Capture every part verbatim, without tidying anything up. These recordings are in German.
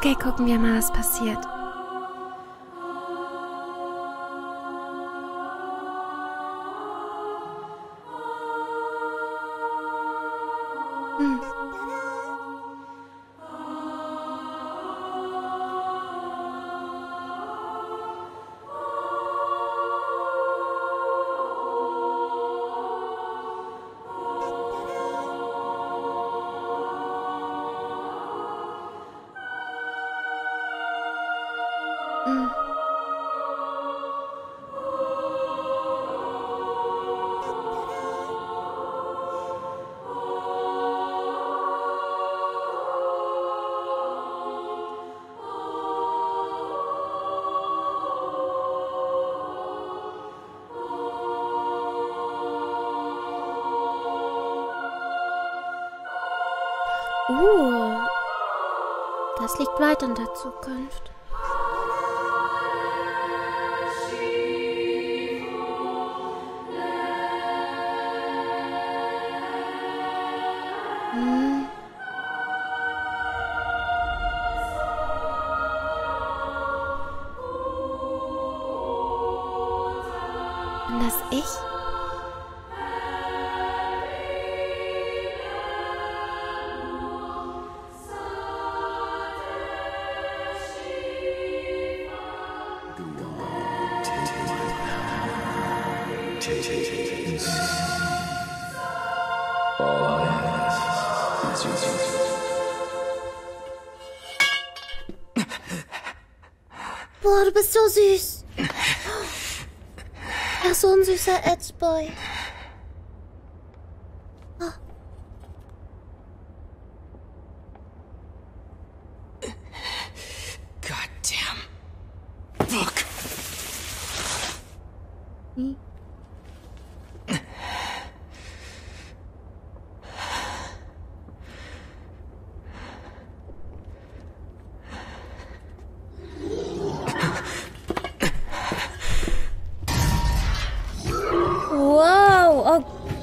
Okay, gucken wir mal, was passiert. Hm. Hm. Uh, das liegt weit in der Zukunft. Hm. Bin das ich? Boah, du bist so süß. Ach, so ein süßer Edgeboy. Oh. Goddamn book. Hm. Wow, oh.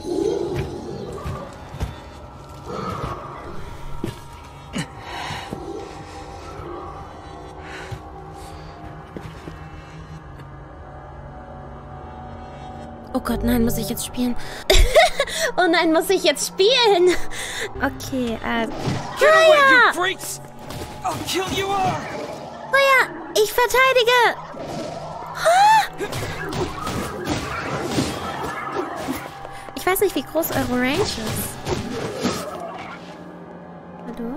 Oh Gott, nein, muss ich jetzt spielen? Oh nein, muss ich jetzt spielen? Okay, äh... Feuer! Feuer! Ich verteidige! Ah! Ich weiß nicht, wie groß eure Range ist. Hallo?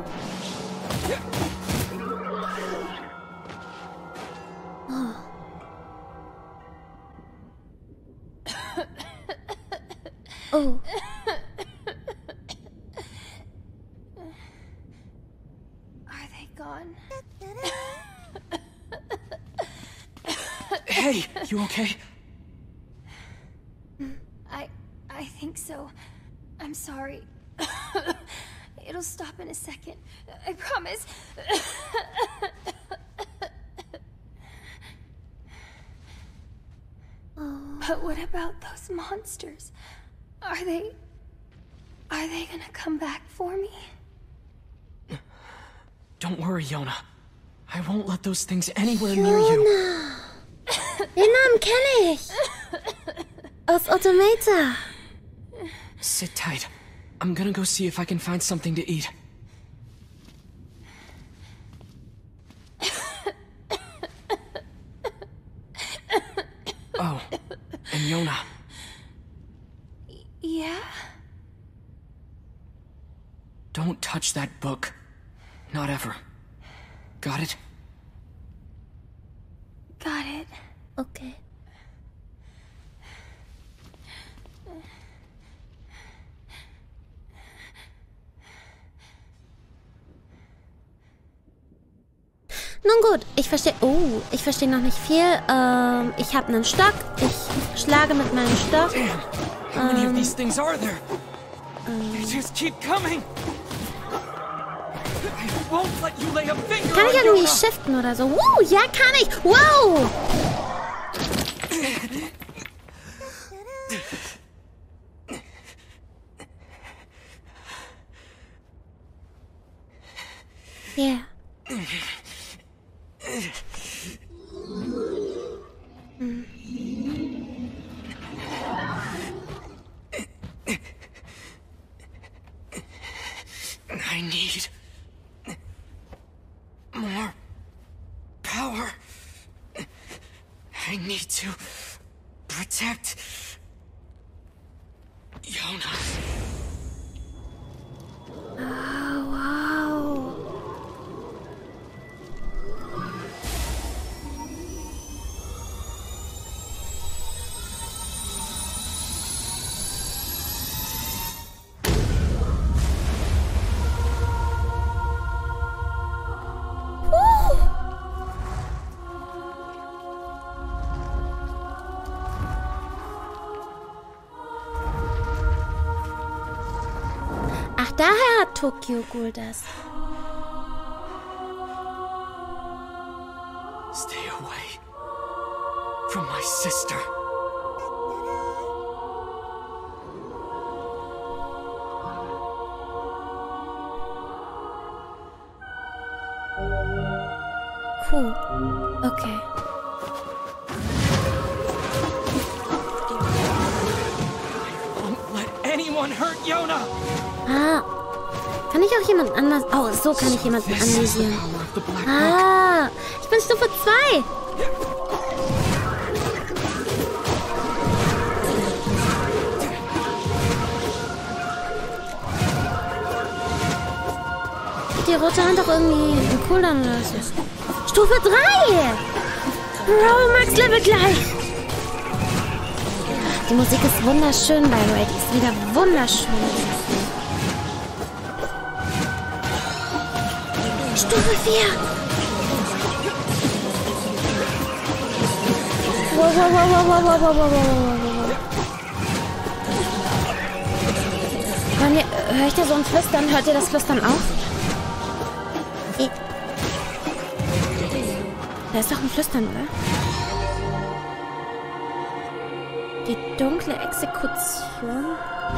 Oh. Oh. Are they gone? Hey, you okay? I I think so. I'm sorry. It'll stop in a second. I promise. Oh. But what about those monsters? Are they... Are they gonna come back for me? Don't worry, Yona. I won't let those things anywhere near you. Yona! Den Namen kenne ich! Aus Automata. Sit tight. I'm gonna go see if I can find something to eat. Oh, and Yona. Yeah? Don't touch that book. Not ever. Got it? Got it. Okay. Nun gut, ich verstehe... Oh, ich verstehe noch nicht viel. Ähm, ich habe einen Stock. Ich schlage mit meinem Stock. How many of these things are there? They just keep coming. I won't let you lay a finger Kann ich on irgendwie Yona. shiften oder so? Wow, ja, kann ich. Wow. Yeah. Hm. I need more power. I need to protect Yona. Oh, wow. Ach, daher hat Tokyo Ghoul das. Stay away from my sister. Cool. Okay. Won't let anyone hurt Yona. Ah. Kann ich auch jemand anders... Oh, so kann ich jemanden analysieren. Ah. Ich bin Stufe zwei. Die rote Hand doch irgendwie einen Cooldown oder so. Stufe drei! Bro, Max Level gleich! Die Musik ist wunderschön bei Raid. Die ist wieder wunderschön. Stufe vier! Wow, wow, wow, wow, wow, wow, wow, wow, wow. Wann ihr, hör ich da so ein Flüstern? Hört ihr das Flüstern auf? Eh. Da ist doch ein Flüstern, oder? Die dunkle Exekution.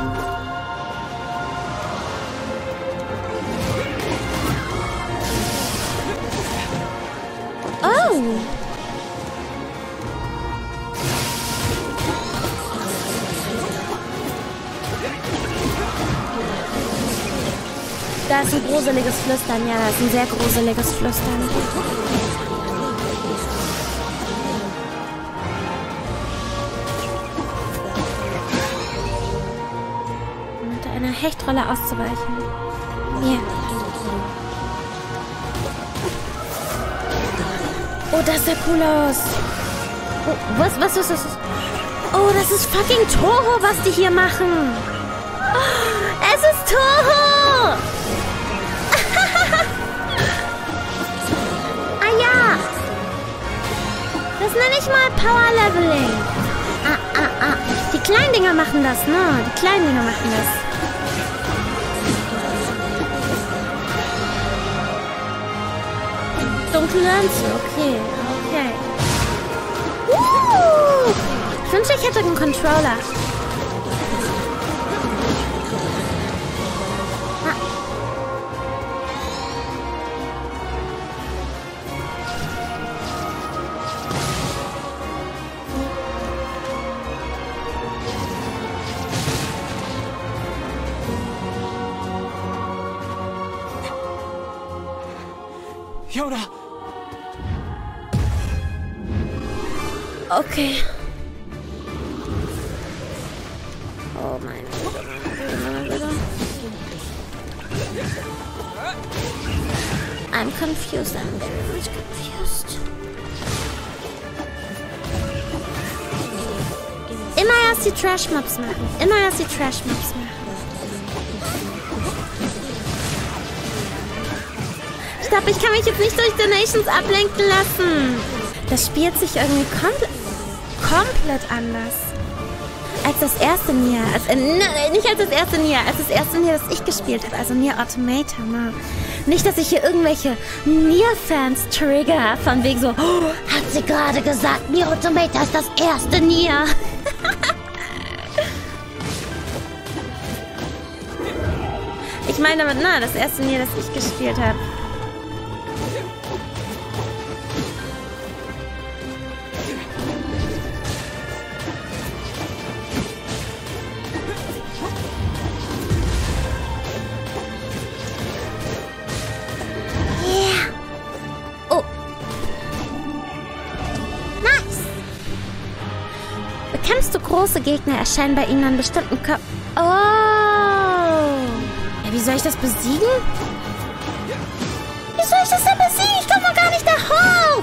Oh! Da ist ein gruseliges Flüstern. Ja, da ist ein sehr gruseliges Flüstern. Unter einer Hechtrolle auszuweichen. Ja. Oh, das sah cool aus. Oh, was, was ist das? Oh, das ist fucking Toho, was die hier machen. Oh, es ist Toho! Ah ja! Das nenne ich mal Power Leveling. Ah, ah, ah. Die kleinen Dinger machen das, ne? Die kleinen Dinger machen das. Dunkle Lanze, okay, okay. Uh, ich wünschte, ich hätte einen Controller. Ah. Yona! Okay. Oh mein Gott, meine Güte. I'm confused, I'm very much confused. Immer erst die Trash-Mobs machen. Immer erst die Trash-Mobs machen. Ich glaube, ich kann mich jetzt nicht durch Donations ablenken lassen. Das spielt sich irgendwie komplett, komplett anders. Als das erste Nier. Als, äh, nicht als das erste Nier. Als das erste Nier, das ich gespielt habe. Also Nier Automata. Ne? Nicht, dass ich hier irgendwelche Nier-Fans trigger. Von wegen so, oh, hat sie gerade gesagt, Nier Automata ist das erste Nier. Ich meine damit, na, das erste Nier, das ich gespielt habe. große Gegner erscheinen bei ihnen an bestimmten Körpern. Oh! Ja, wie soll ich das besiegen? Wie soll ich das denn besiegen? Ich komme noch gar nicht da hoch!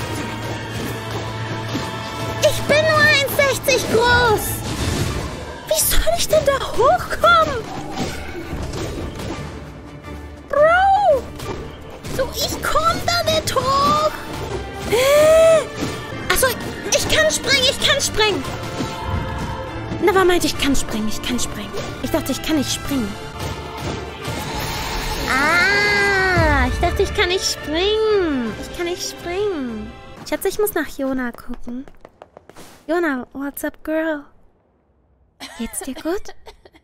Ich bin nur eins sechzig groß! Wie soll ich denn da hochkommen? Bro! So, ich komm da nicht hoch! Äh? Achso, ich kann springen, ich kann springen! Na, war meint, ich kann springen, ich kann springen. Ich dachte, ich kann nicht springen. Ah, ich dachte, ich kann nicht springen. Ich kann nicht springen. Schatz, ich muss nach Jona gucken. Jona, what's up, girl? Geht's dir gut?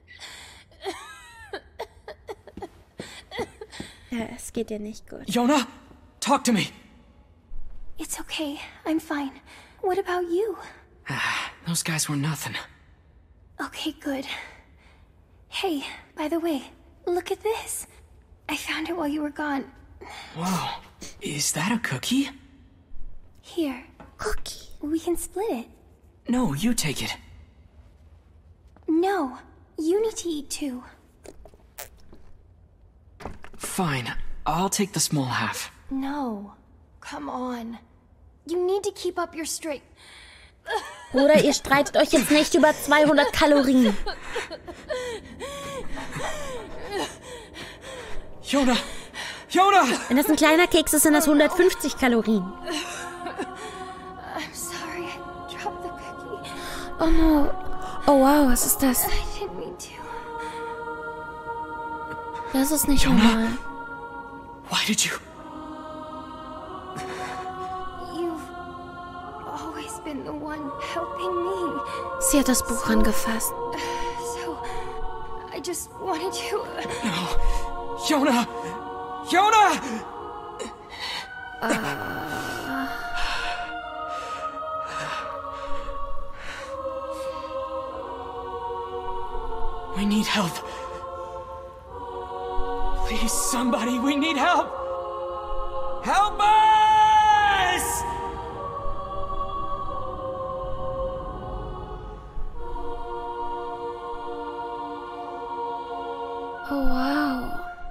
Ja, es geht dir nicht gut. Yona, talk to me. It's okay. I'm fine. What about you? Those guys were nothing. Okay, good. Hey, by the way, look at this. I found it while you were gone. Whoa, is that a cookie? Here. Cookie. We can split it. No, you take it. No, you need to eat too. Fine, I'll take the small half. No, come on. You need to keep up your straight. Bruder, ihr streitet euch jetzt nicht über zweihundert Kalorien. Yona! Yona! Wenn das ein kleiner Keks ist, sind das hundertfünfzig Kalorien. I'm sorry, I dropped the cookie. Oh no. Oh wow, was ist das? I didn't mean to. Das ist nicht Yona? normal. Why did you... You've always been the one helping me. Sie hat das Buch angefasst. So, I just wanted to... No. Yona! Yona! We need help. Please, somebody, we need help. Help us! Oh wow.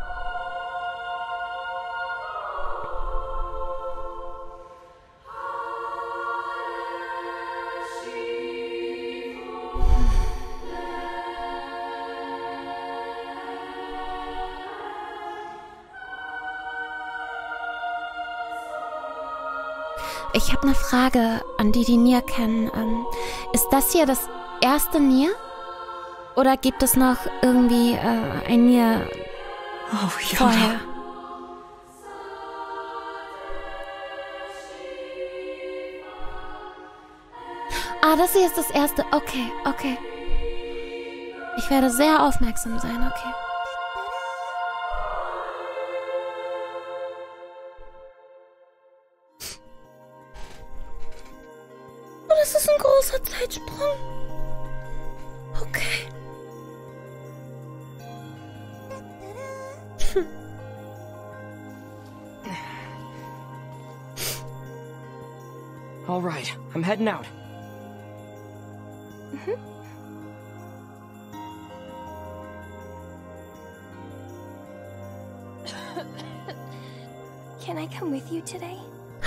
Ich habe eine Frage an die, die Nier kennen. Ähm, ist das hier das erste Nier? Oder gibt es noch irgendwie äh, ein Nier Oh, vorher? Yona. Ah, das hier ist das erste. Okay, okay. Ich werde sehr aufmerksam sein, okay. Oh, das ist ein großer Zeitsprung. Okay. All right, I'm heading out. Can I come with you today?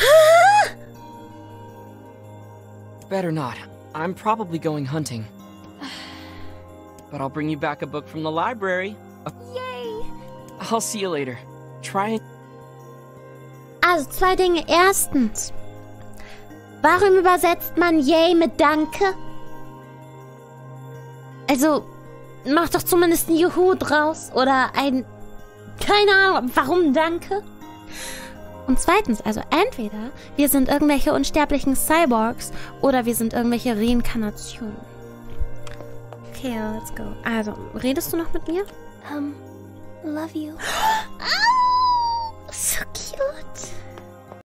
Better not. I'm probably going hunting. But I'll bring you back a book from the library. Uh, Yay! I'll see you later. Try and... Also zwei Dinge. Erstens, warum übersetzt man Yay mit Danke? Also, mach doch zumindest ein Juhu draus. Oder ein... Keine Ahnung, warum Danke? Und zweitens, also entweder wir sind irgendwelche unsterblichen Cyborgs oder wir sind irgendwelche Reinkarnationen. Okay, let's go. Also, redest du noch mit mir? Um, love you.